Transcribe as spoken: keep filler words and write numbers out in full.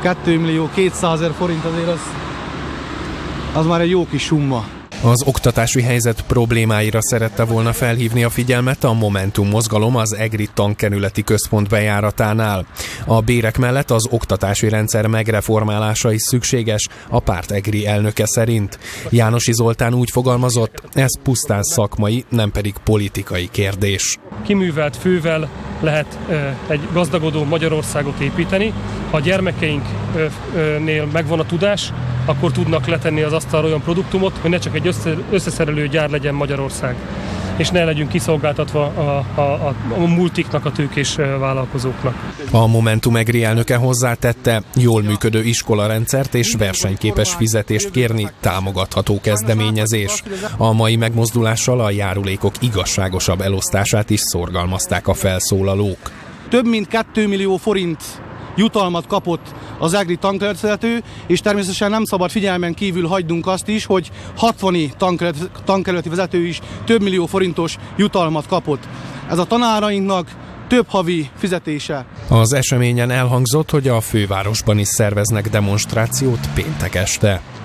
kettőmillió kétszázezer forint azért az, az már egy jó kis summa. Az oktatási helyzet problémáira szerette volna felhívni a figyelmet a Momentum mozgalom az EGRI tankerületi központ bejáratánál. A bérek mellett az oktatási rendszer megreformálása is szükséges, a párt EGRI elnöke szerint. Jánosi Zoltán úgy fogalmazott, ez pusztán szakmai, nem pedig politikai kérdés. Kiművelt fővel lehet egy gazdagodó Magyarországot építeni. Ha a gyermekeinknél megvan a tudás, akkor tudnak letenni az asztalra olyan produktumot, hogy ne csak egy összeszerelő gyár legyen Magyarország, és ne legyünk kiszolgáltatva a, a, a, a multiknak, a tőkés vállalkozóknak. A Momentum EGRI elnöke hozzátette, jól működő iskolarendszert és versenyképes fizetést kérni támogatható kezdeményezés. A mai megmozdulással a járulékok igazságosabb elosztását is szorgalmazták a felszólalók. Több mint kétmillió forint jutalmat kapott az EGRI tankerületvezető, és természetesen nem szabad figyelmen kívül hagynunk azt is, hogy hatvan tankerületi vezető is több millió forintos jutalmat kapott. Ez a tanárainknak több havi fizetése. Az eseményen elhangzott, hogy a fővárosban is szerveznek demonstrációt péntek este.